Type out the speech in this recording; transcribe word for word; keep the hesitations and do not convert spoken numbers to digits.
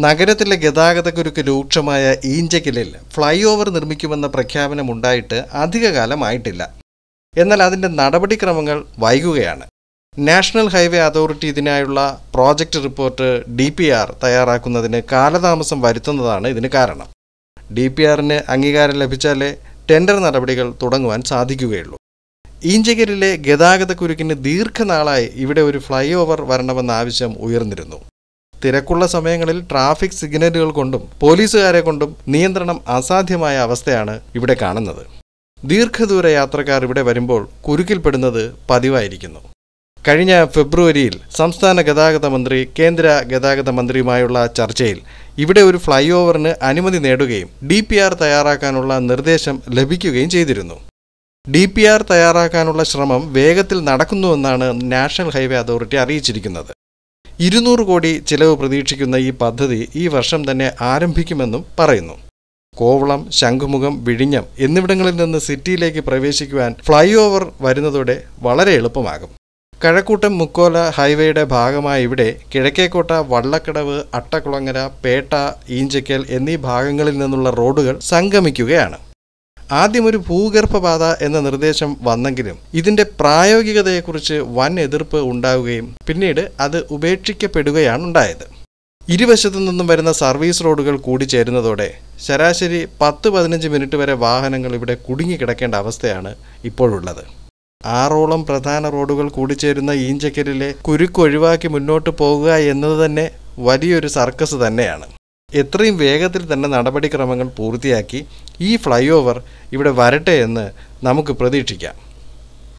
നഗരത്തിലെ ഗതാഗതക്കുരുക്ക് രൂക്ഷമായ ഈഞ്ചക്കലിൽ ഫ്ലൈ ഓവർ നിർമ്മിക്കുമെന്ന പ്രഖ്യാപനമുണ്ടായിട്ട് അധികകാലമായിട്ടില്ല. എന്നാൽ അതിൻ്റെ നടപടിക്രമങ്ങൾ വൈകുകയാണ്. നാഷണൽ ഹൈവേ അതോറിറ്റി ഇതിനായുള്ള project report D P R തയ്യാറാക്കുന്നതിന് കാലതാമസം വരുത്തുന്നതാണ് ഇതിന് കാരണം. ഡി പി ആറിന് അംഗീകാരം ലഭിച്ചാലേ ടെൻഡർ നടപടികൾ തുടങ്ങുവാൻ സാധിക്കുകയുള്ളൂ. ഈഞ്ചക്കലിലെ ഗതാഗതക്കുരുക്കിന് ദീർഘനാളായി ഇവിടെ ഒരു ഫ്ലൈ ഓവർ വരണമെന്ന ആവശ്യം ഉയർന്നിരുന്നു. തിരക്കുള്ള സമയങ്ങളിൽ ട്രാഫിക് സിഗ്നലുകൾ കൊണ്ടും പോലീസുകാരെ കൊണ്ടും നിയന്ത്രണം അസാധ്യമായ അവസ്ഥയാണ് ഇവിടെ കാണുന്നത്. ദീർഘദൂര യാത്രക്കാർ ഇവിടെ വരുമ്പോൾ കുരുക്കിൽപ്പെടുന്നത് പതിവായിരിക്കുന്നു. കഴിഞ്ഞ ഫെബ്രുവരിയിൽ സംസ്ഥാന ഗതാഗത മന്ത്രി കേന്ദ്ര ഗതാഗത മന്ത്രിയുമായുള്ള ചർച്ചയിൽ ഇവിടെ ഒരു ഫ്ലൈ ഓവറിന് അനുമതി നേടുകയും ഡി പി ആർ തയ്യാറാക്കാനുള്ള നിർദ്ദേശം ലഭിക്കുകയും ചെയ്തിരുന്നു. ഡി പി ആർ തയ്യാറാക്കാനുള്ള ശ്രമം വേഗത്തിൽ നടക്കുന്നുവെന്നാണ് നാഷണൽ ഹൈവേ അതോറിറ്റി അറിയിച്ചിരിക്കുന്നത്. ഇരുന്നൂറ് കോടി ചിലവ് പ്രതീക്ഷിക്കുന്ന ഈ പദ്ധതി ഈ വർഷം തന്നെ ആരംഭിക്കുമെന്നും പറയുന്നു. കോവളം, ശംഖുമുഖം, വിഴിഞ്ഞം എന്നിവിടങ്ങളിൽ നിന്ന് സിറ്റിയിലേക്ക് പ്രവേശിക്കുവാൻ ഫ്ലൈ ഓവർ വരുന്നതോടെ വളരെ എളുപ്പമാകും. കഴക്കൂട്ടം-മുക്കോല ഹൈവേയുടെ ഭാഗമായ ഇവിടെ കിഴക്കേക്കോട്ട, വള്ളക്കടവ്, അട്ടക്കുളങ്ങര, പേട്ട, ഈഞ്ചക്കൽ എന്നീ ഭാഗങ്ങളിൽ നിന്നുള്ള റോഡുകൾ സംഗമിക്കുകയാണ്. ആദ്യം ഒരു ഭൂഗർഭപാത എന്ന നിർദ്ദേശം വന്നെങ്കിലും ഇതിൻ്റെ പ്രായോഗികതയെക്കുറിച്ച് വൻ എതിർപ്പ് ഉണ്ടാവുകയും പിന്നീട് അത് ഉപേക്ഷിക്കപ്പെടുകയാണ് ഉണ്ടായത്. ഇരുവശത്തു നിന്നും വരുന്ന സർവീസ് റോഡുകൾ കൂടിച്ചേരുന്നതോടെ ശരാശരി പത്ത് പതിനഞ്ച് മിനിറ്റ് വരെ വാഹനങ്ങൾ ഇവിടെ കുടുങ്ങിക്കിടക്കേണ്ട അവസ്ഥയാണ് ഇപ്പോഴുള്ളത്. ആറോളം പ്രധാന റോഡുകൾ കൂടിച്ചേരുന്ന ഈഞ്ചക്കലിലെ കുരുക്ക് ഒഴിവാക്കി മുന്നോട്ട് പോകുക എന്നത് തന്നെ വലിയൊരു സർക്കസ് തന്നെയാണ്. എത്രയും വേഗത്തിൽ തന്നെ നടപടിക്രമങ്ങൾ പൂർത്തിയാക്കി ഈ ഫ്ലൈ ഓവർ ഇവിടെ വരട്ടെ എന്ന് നമുക്ക് പ്രതീക്ഷിക്കാം.